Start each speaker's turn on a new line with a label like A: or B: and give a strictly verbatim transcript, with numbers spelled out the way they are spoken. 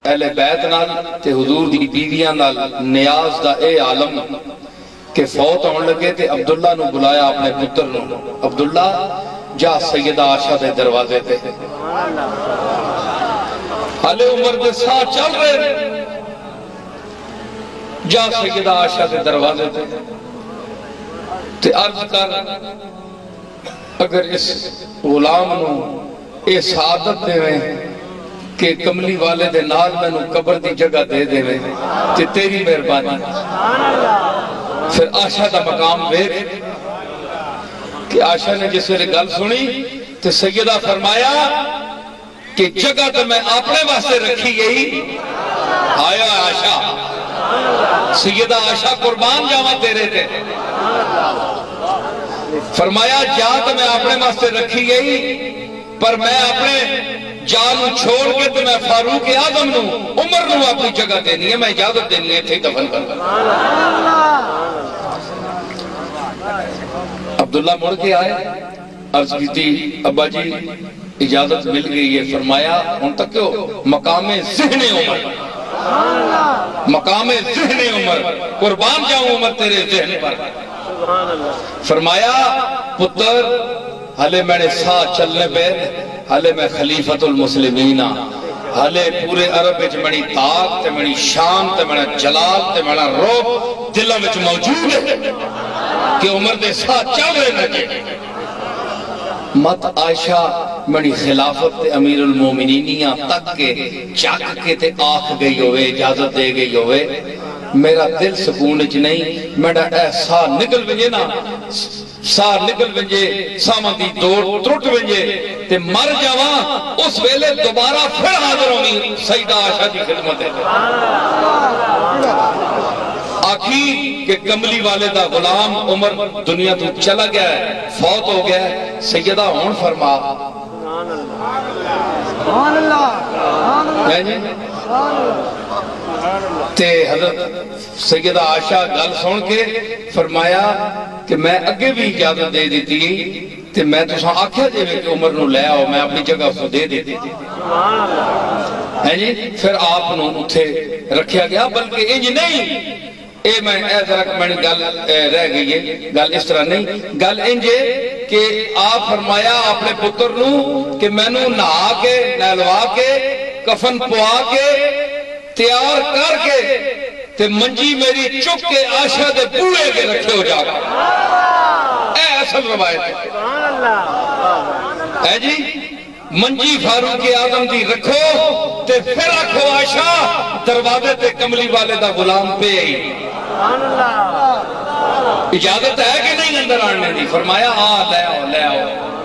A: اہل بیت نال تے حضور دی بیویاں نال نیاز دا اے عالم کہ فوت ہون لگے تے عبداللہ نو بلایا اپنے پتر نو، عبداللہ جا سیدہ عائشہ دے دروازے تے، حالے عمر دے ساتھ چل رہے، جا سیدہ عائشہ دے دروازے تے تے عرض کر اگر اس غلام نو اے سعادت دے میں کہ کملی والے دے نال میں نو قبر دی جگہ دے دے میں تے تیری مہربانی۔ پھر عائشہ دا مقام ویکھ کہ عائشہ نے جس ویلے گل سنی تے سیدہ فرمایا کہ جگہ تو میں اپنے واسطے رکھی گئی، آیا عائشہ سیدہ عائشہ قربان جاواں تیرے تے، فرمایا جا تو میں اپنے واسطے رکھی گئی پر میں اپنے جانو چھوڑ کے تو میں فاروق اعظم نو عمر نو اپنی جگہ دینی ہے، میں اجازت دینی ہے تھی دفن کر۔ عبداللہ مڑ کے آئے، عرض کی تھی ابا جی اجازت مل گئی ہے، فرمایا ان تک کیوں مقام ذہن عمر، مقام ذہن عمر، قربان جاؤں عمر تیرے ذہن پر۔ فرمایا پتر حالے میں نے ساتھ چلنے پہ، حالے میں خلیفت المسلمین، حالے پورے عرب وچ منی طاقت تے منی شان تے منی جلال تے منی روب دلوں وچ موجود ہے کہ عمر دے ساتھ چل رہے لگے۔ مت عائشہ منی خلافت تے امیر المومنینیاں تک کے چاک کے تے آکھ گئی ہوئے، اجازت دے گئی ہوئے، میرا دل سکون اچ نہیں، میرا اے سا نکل ونجے نا، سا نکل ونجے، سامان دی دوڑ ترٹ ونجے تے مر جاواں، اس ویلے دوبارہ پھر حاضر ہوگی سیدہ عائشہ دی خدمت ہے۔ آخی کہ کملی والے دا غلام عمر دنیا تو چلا گیا ہے، فوت ہو گیا ہے، سیدہ ہون فرما تے حضرت سیدہ عائشہ گل سن کے فرمایا کہ میں اگے بھی اجازت دے دیتی تے میں تو ساں آکھیا دے کہ عمر نو لے آؤ، میں اپنی جگہ اس کو دے دیتی تھی۔ پھر آپ نو اتھے رکھیا گیا، بلکہ انج نہیں، اے میں اے ذرا میں گل رہ گئی ہے، گل اس طرح نہیں، گل انجے کہ آپ فرمایا اپنے پتر نو کہ میں نو نہا کے نہلوا کے کفن پوا کے تیار کر کے تے منجی میری چک کے عائشہ دے بوڑے کے رکھے ہو جا گا، اے اصل روایت ہے۔ اے جی منجی فاروق اعظم دی رکھو تے پھر رکھو عائشہ دروازے تے کملی والے دا غلام پہ ہی، اجازت ہے کہ نہیں اندر آنے دی؟ فرمایا آ لے آؤ لے آؤ۔